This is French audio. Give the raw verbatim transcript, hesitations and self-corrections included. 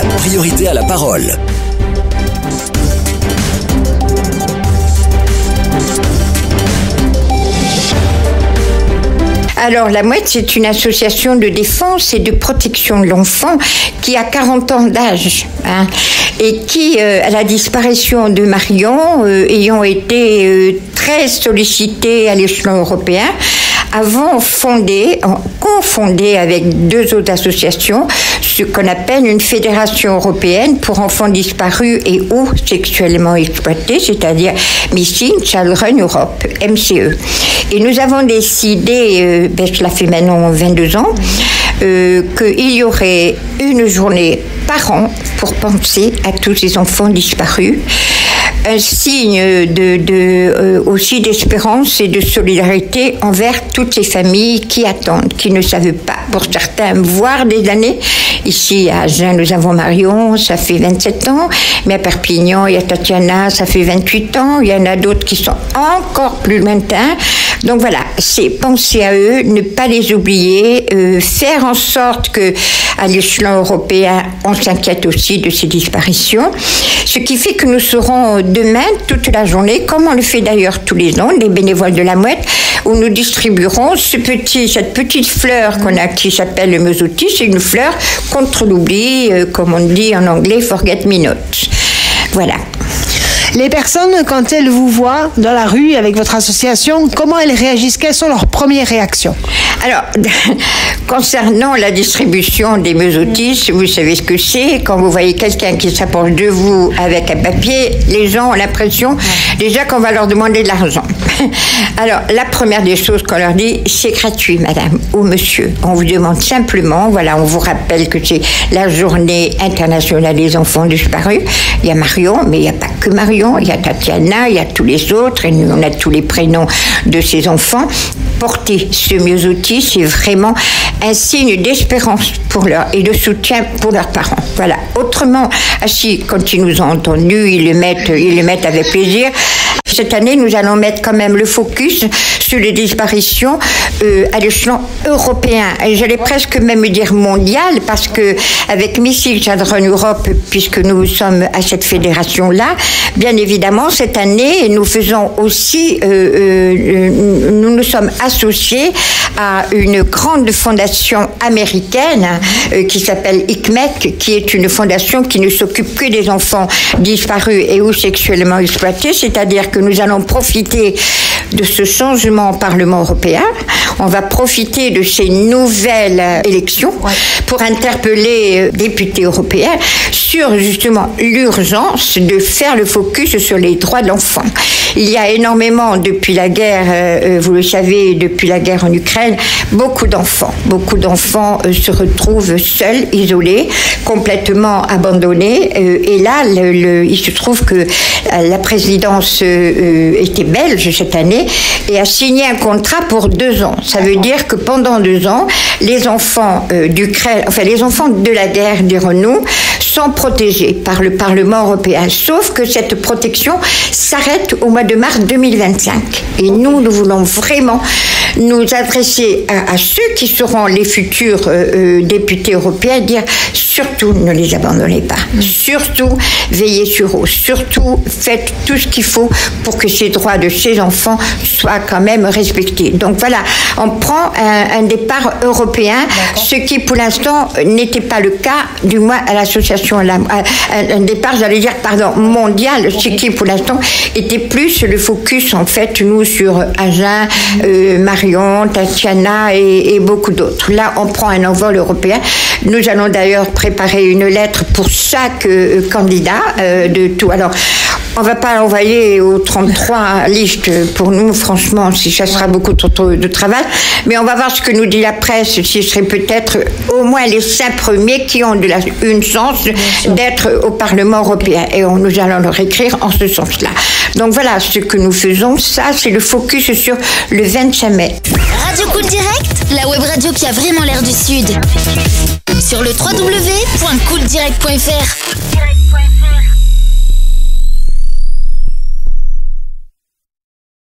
priorité à la parole. Alors, la Mouette, c'est une association de défense et de protection de l'enfant qui a quarante ans d'âge, hein, et qui, euh, à la disparition de Marion, euh, ayant été euh, très sollicitée à l'échelon européen, avons fondé, confondé avec deux autres associations, ce qu'on appelle une fédération européenne pour enfants disparus et ou sexuellement exploités, c'est-à-dire Missing Children Europe, M C E. Et nous avons décidé, euh, ben, cela fait maintenant vingt-deux ans, euh, qu'il y aurait une journée par an pour penser à tous ces enfants disparus. Un signe de, de, euh, aussi d'espérance et de solidarité envers toutes ces familles qui attendent, qui ne savent pas, pour certains, voire des années. Ici, à Agen, nous avons Marion, ça fait vingt-sept ans, mais à Perpignan, il y a Tatiana, ça fait vingt-huit ans, il y en a d'autres qui sont encore plus lointains. Donc voilà, c'est penser à eux, ne pas les oublier, euh, faire en sorte que, à l'échelon européen, on s'inquiète aussi de ces disparitions. Ce qui fait que nous serons demain, toute la journée, comme on le fait d'ailleurs tous les ans, les bénévoles de la Mouette, où nous distribuerons ce petit, cette petite fleur qu'on a qui s'appelle le mezzotis. C'est une fleur contre l'oubli, euh, comme on dit en anglais, forget me not. Voilà. Les personnes, quand elles vous voient dans la rue avec votre association, comment elles réagissent? Quelles sont leurs premières réactions? Alors, concernant la distribution des mezzotis, vous savez ce que c'est. Quand vous voyez quelqu'un qui s'approche de vous avec un papier, les gens ont l'impression déjà qu'on va leur demander de l'argent. Alors, la première des choses qu'on leur dit, c'est gratuit, madame ou monsieur. On vous demande simplement, voilà, on vous rappelle que c'est la journée internationale des enfants disparus. Il y a Marion, mais il n'y a pas que Marion. Il y a Tatiana, il y a tous les autres, et nous, on a tous les prénoms de ces enfants. Porter ce mezzotis, c'est vraiment un signe d'espérance pour leur, et de soutien pour leurs parents. Voilà. Autrement, si, quand ils nous ont entendus, ils le mettent, ils le mettent avec plaisir. Cette année, nous allons mettre quand même le focus sur les disparitions euh, à l'échelon européen. Et j'allais presque même dire mondial, parce que avec Missing Children Europe, puisque nous sommes à cette fédération-là, bien évidemment, cette année, nous faisons aussi, euh, euh, nous nous sommes associés à une grande fondation américaine euh, qui s'appelle I C M E C, qui est une fondation qui ne s'occupe que des enfants disparus et ou sexuellement exploités, c'est-à-dire que nous allons profiter de ce changement au Parlement européen. On va profiter de ces nouvelles élections pour interpeller les députés européens sur justement l'urgence de faire le focus sur les droits de l'enfant. Il y a énormément, depuis la guerre, euh, vous le savez, depuis la guerre en Ukraine, beaucoup d'enfants. Beaucoup d'enfants euh, se retrouvent seuls, isolés, complètement abandonnés. Euh, et là, le, le, il se trouve que euh, la présidence euh, était belge cette année et a signé un contrat pour deux ans. Ça veut dire que pendant deux ans, les enfants euh, d'Ukraine, enfin les enfants de la guerre, dirons-nous, sont protégés par le Parlement européen. Sauf que cette protection s'arrête au mois de mars deux mille vingt-cinq. Et nous, nous voulons vraiment nous adresser à, à ceux qui seront les futurs euh, euh, députés européens, dire surtout ne les abandonnez pas. Mmh. Surtout veillez sur eux. Surtout faites tout ce qu'il faut pour que ces droits de ces enfants soient quand même respectés. Donc voilà, on prend un, un départ européen, ce qui pour l'instant n'était pas le cas, du moins à l'association, un, un départ, j'allais dire, pardon, mondial, ce qui pour l'instant était plus le focus en fait, nous, sur Agen, euh, Marion, Tatiana et, et beaucoup d'autres. Là, on prend un envol européen. Nous allons d'ailleurs préparer une lettre pour chaque euh, candidat euh, de tout. Alors, on ne va pas envoyer aux trente-trois listes pour nous, franchement, si ça sera beaucoup trop de travail. Mais on va voir ce que nous dit la presse, si ce serait peut-être au moins les cinq premiers qui ont de la, une chance d'être au Parlement européen. Et on, nous allons leur écrire en ce sens-là. Donc voilà, ce que nous faisons, ça, c'est le focus sur le vingt-cinq mai. Radio Cool Direct, la web radio qui a vraiment l'air du Sud. Sur le w w w point cool direct point f r.